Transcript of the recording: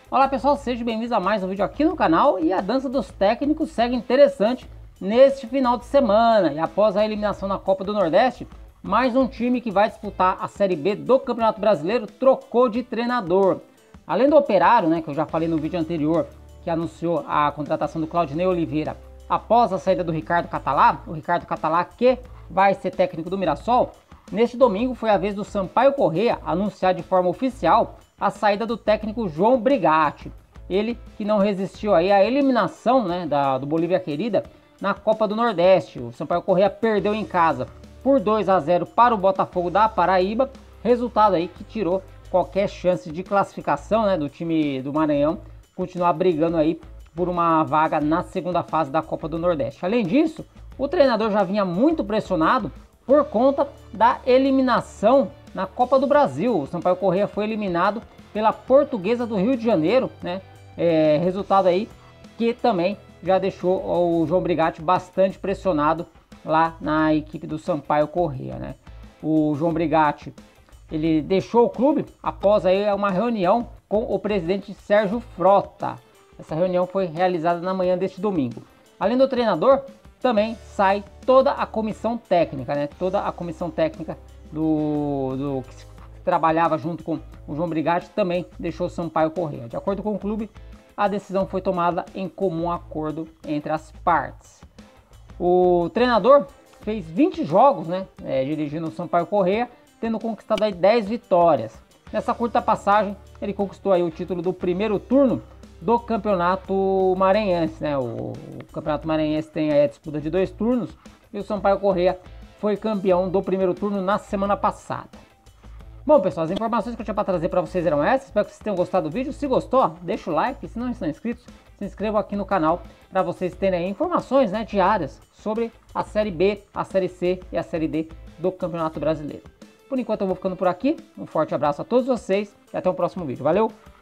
Olá pessoal, sejam bem-vindos a mais um vídeo aqui no canal. E a dança dos técnicos segue interessante neste final de semana. E após a eliminação na Copa do Nordeste, mais um time que vai disputar a Série B do Campeonato Brasileiro trocou de treinador. Além do Operário, que eu já falei no vídeo anterior, que anunciou a contratação do Claudinei Oliveira após a saída do Ricardo Catalá, o Ricardo Catalá que vai ser técnico do Mirassol. Neste domingo foi a vez do Sampaio Corrêa anunciar de forma oficial a saída do técnico João Brigatti. Ele que não resistiu aí à eliminação do Bolívia Querida na Copa do Nordeste. O Sampaio Corrêa perdeu em casa por 2-0 para o Botafogo da Paraíba, resultado aí que tirou qualquer chance de classificação do time do Maranhão continuar brigando aí por uma vaga na segunda fase da Copa do Nordeste. Além disso, o treinador já vinha muito pressionado por conta da eliminação na Copa do Brasil. O Sampaio Corrêa foi eliminado pela Portuguesa do Rio de Janeiro, resultado aí que também já deixou o João Brigatti bastante pressionado lá na equipe do Sampaio Corrêa, O João Brigatti, ele deixou o clube após aí uma reunião com o presidente Sérgio Frota. Essa reunião foi realizada na manhã deste domingo. Além do treinador, também sai toda a comissão técnica, toda a comissão técnica do que trabalhava junto com o João Brigatti também deixou o Sampaio Corrêa. De acordo com o clube, a decisão foi tomada em comum acordo entre as partes. O treinador fez 20 jogos, dirigindo o Sampaio Corrêa, tendo conquistado aí 10 vitórias. Nessa curta passagem, ele conquistou aí o título do primeiro turno do Campeonato Maranhense, O Campeonato Maranhense tem aí a disputa de 2 turnos e o Sampaio Corrêa foi campeão do primeiro turno na semana passada. Bom, pessoal, as informações que eu tinha para trazer para vocês eram essas. Espero que vocês tenham gostado do vídeo. Se gostou, deixa o like. Se não estão inscritos, se inscrevam aqui no canal para vocês terem aí informações diárias sobre a Série B, a Série C e a Série D do Campeonato Brasileiro. Por enquanto eu vou ficando por aqui. Um forte abraço a todos vocês e até o próximo vídeo. Valeu!